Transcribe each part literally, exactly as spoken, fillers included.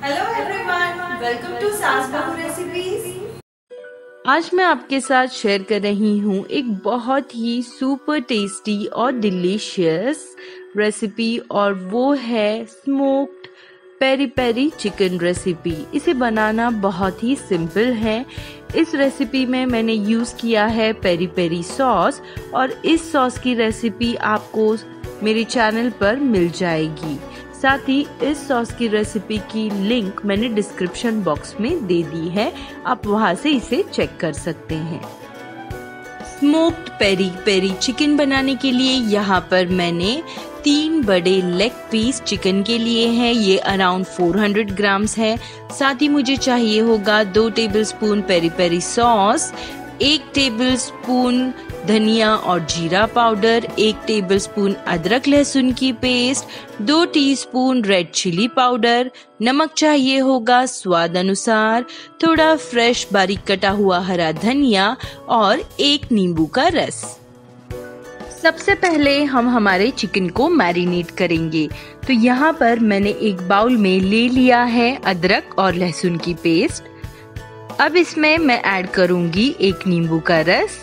Hello everyone, welcome to सास बहू recipes. आज मैं आपके साथ शेयर कर रही हूँ एक बहुत ही सुपर टेस्टी और डिलीशियस रेसिपी, और वो है smoked peri peri chicken recipe. इसे बनाना बहुत ही सिंपल है। इस रेसिपी में मैंने यूज़ किया है पेरी पेरी सॉस, और इस सॉस की रेसिपी आपको मेरे चैनल पर मिल जाएगी। साथ ही इस सॉस की रेसिपी की लिंक मैंने डिस्क्रिप्शन बॉक्स में दे दी है, आप वहां से इसे चेक कर सकते हैं। स्मोक्ड पेरी पेरी चिकन बनाने के लिए यहाँ पर मैंने तीन बड़े लेग पीस चिकन के लिए हैं। ये अराउंड चार सौ ग्राम्स है। साथ ही मुझे चाहिए होगा दो टेबलस्पून पेरी पेरी सॉस, एक टेबलस्पून धनिया और जीरा पाउडर, एक टेबलस्पून अदरक लहसुन की पेस्ट, दो टीस्पून रेड चिली पाउडर, नमक चाहिए होगा स्वाद अनुसार, थोड़ा फ्रेश बारीक कटा हुआ हरा धनिया और एक नींबू का रस। सबसे पहले हम हमारे चिकन को मैरिनेट करेंगे। तो यहाँ पर मैंने एक बाउल में ले लिया है अदरक और लहसुन की पेस्ट। अब इसमें मैं ऐड करूंगी एक नींबू का रस।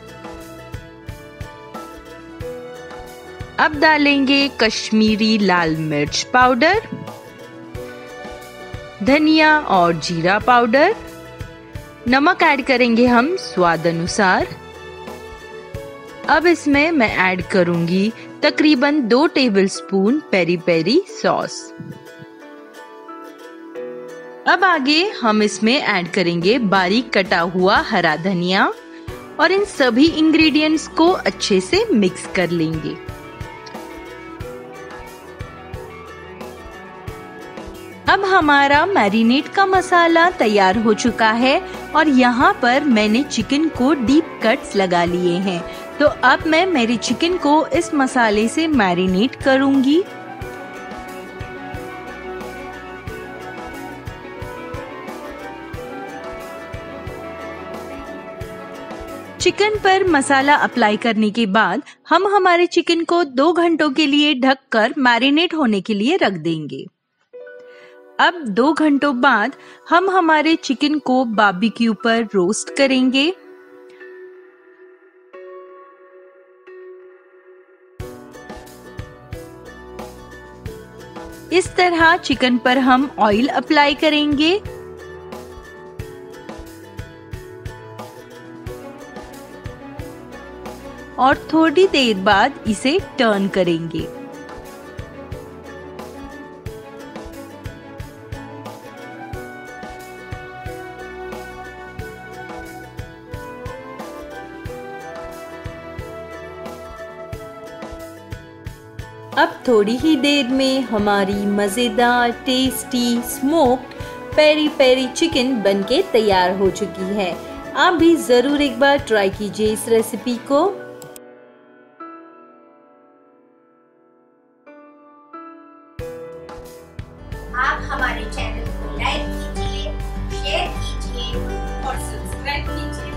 अब डालेंगे कश्मीरी लाल मिर्च पाउडर, धनिया और जीरा पाउडर, नमक ऐड करेंगे हम स्वाद अनुसार। अब इसमें मैं ऐड करूंगी तकरीबन दो टेबलस्पून पेरी पेरी सॉस। अब आगे हम इसमें ऐड करेंगे बारीक कटा हुआ हरा धनिया, और इन सभी इंग्रेडिएंट्स को अच्छे से मिक्स कर लेंगे। अब हमारा मैरिनेट का मसाला तैयार हो चुका है, और यहाँ पर मैंने चिकन को डीप कट्स लगा लिए हैं। तो अब मैं मेरे चिकन को इस मसाले से मैरिनेट करूंगी। चिकन पर मसाला अप्लाई करने के बाद हम हमारे चिकन को दो घंटों के लिए ढककर मैरिनेट होने के लिए रख देंगे। अब दो घंटों बाद हम हमारे चिकन को बारबेक्यू पर रोस्ट करेंगे। इस तरह चिकन पर हम ऑयल अप्लाई करेंगे। और थोड़ी देर बाद इसे टर्न करेंगे। अब थोड़ी ही देर में हमारी मज़ेदार tasty smoked peri peri chicken बनके तैयार हो चुकी है। आप भी ज़रूर एक बार ट्राई कीजिए इस रेसिपी को। आप हमारे चैनल को लाइक कीजिए, शेयर कीजिए और सब्सक्राइब कीजिए।